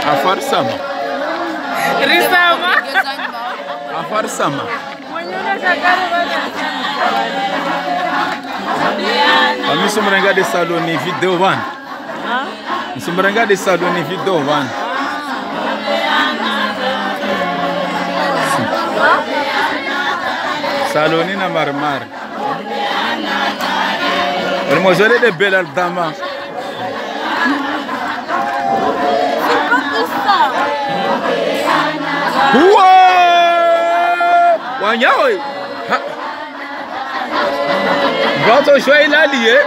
Afar sama. Risama. Afar sama. Kami semerangga di salon ni video one. Semerangga di salon ni video one. Salon ni na marmar. Hermosole de bela dama. Wow! Wanyawe. Bato shoi lali eh.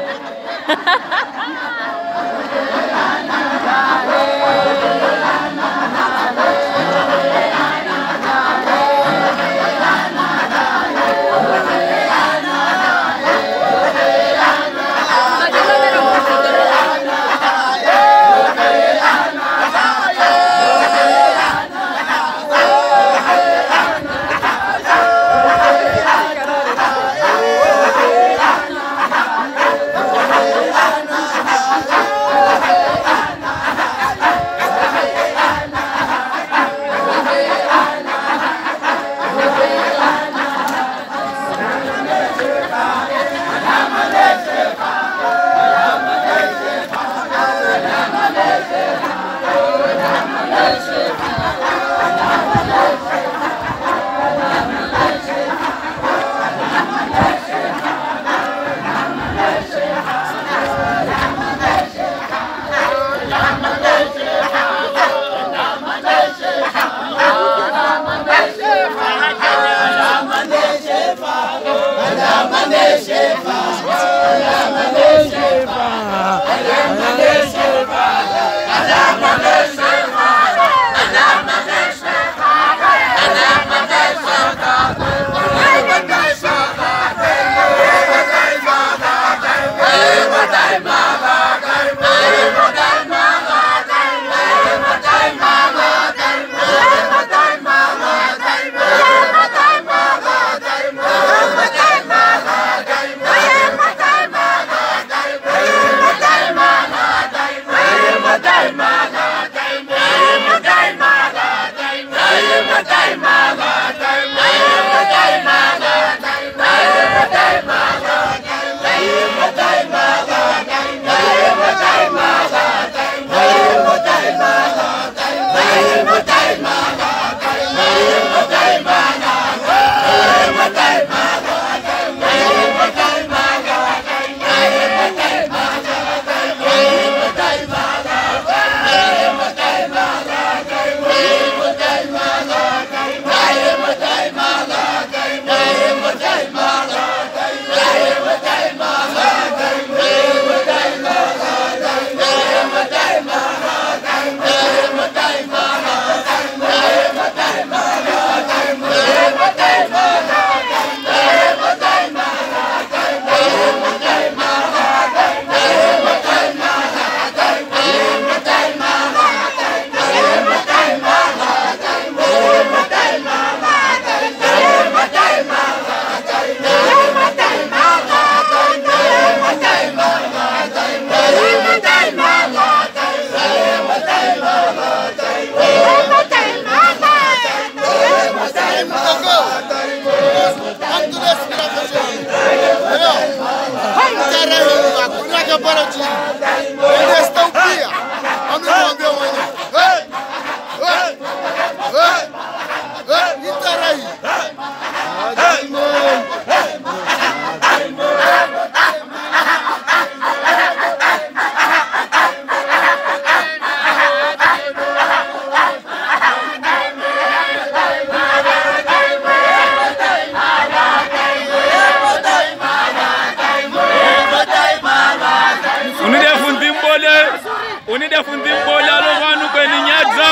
Unide fundi mbola lo vanu kweni nyadza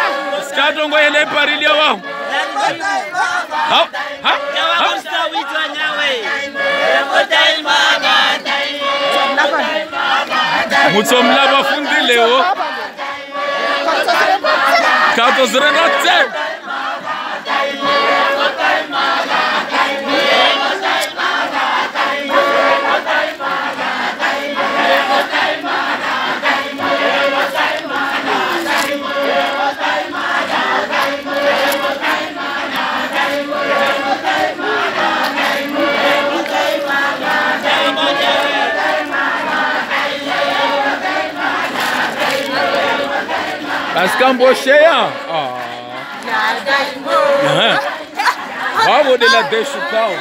skato ngo ele parilia wao ha Mutsomla bafundi leo kato zrenatse Ascambocheia. Vamos de lá deixa o carro.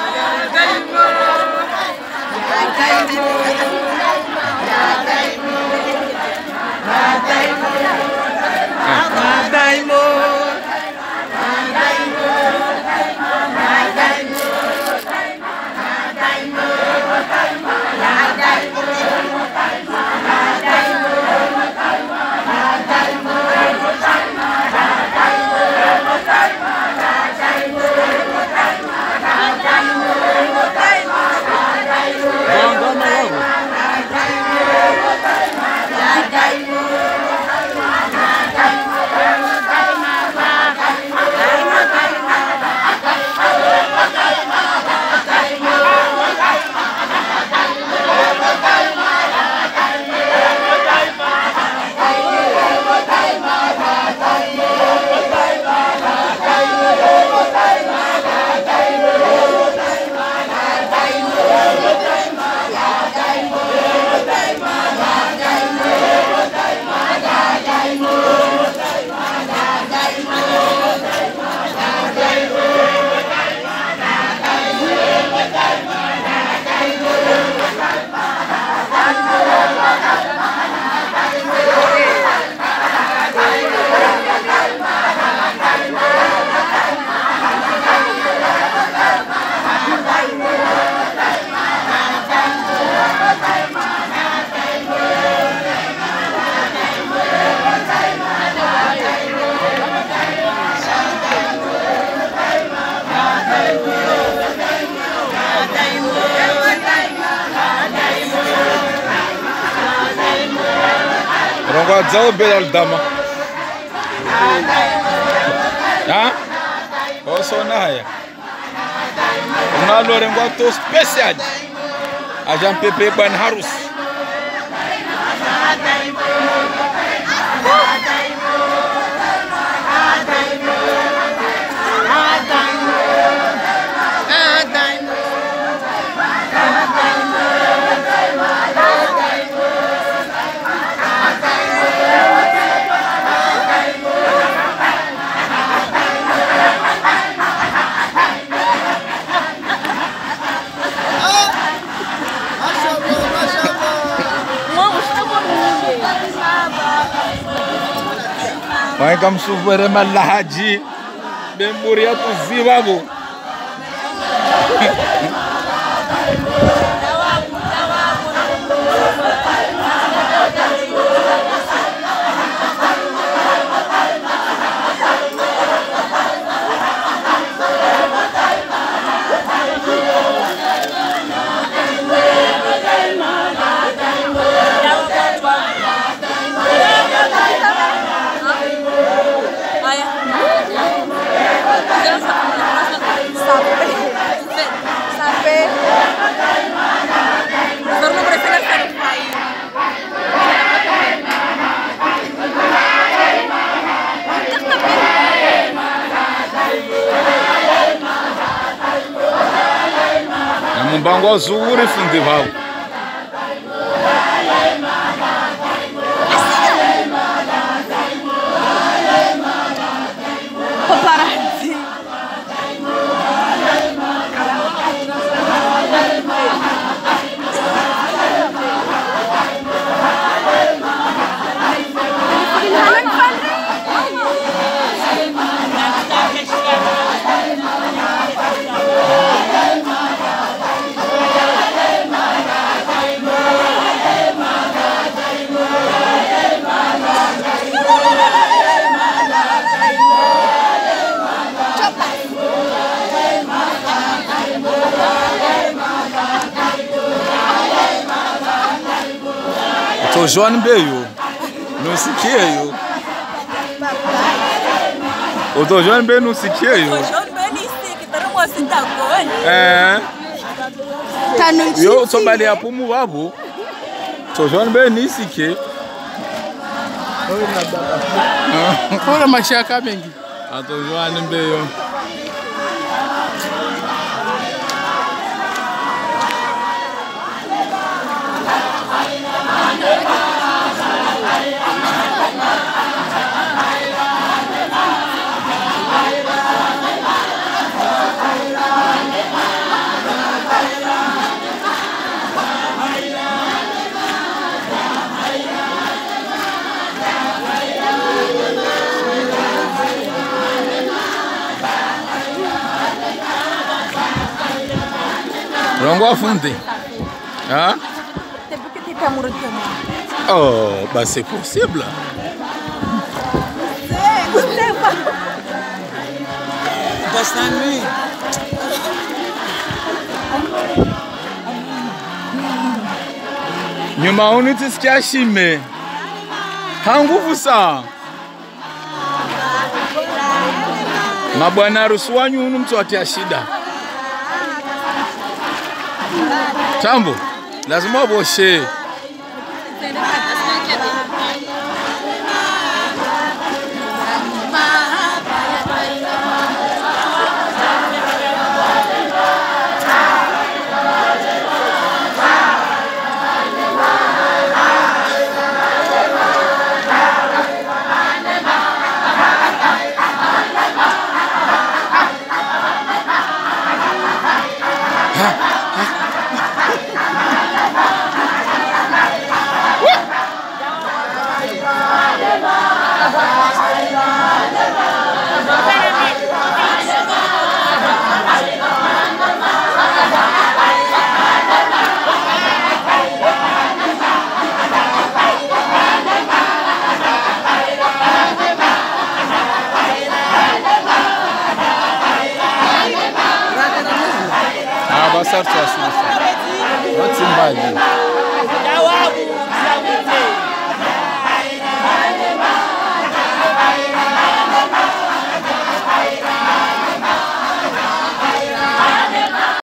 Rongwadzao bela dama. Ah? Osonaya. Unalo rengwato special. Ajam Pepe Ban Harus. Vai kam suvere malahaji Bemburia kuzibago. Mbango zuri fundi vao. Paparazzi. O João veio, não se queio. O do João veio não se queio. O João veio nem sei que tá no moço da cor. É. Tá no dia. Eu sou baleia pro muabo. O João veio nem se queio. Olha machaka mengi. A do João veio. Rongo afunde. Hein? Oh, bah c'est possible. Nyuma unitisikia shime. Hanguvu saa. Mabwana harusi wanyu unu mtu atia shida. Tambo, lazima boshe. What's up, What's in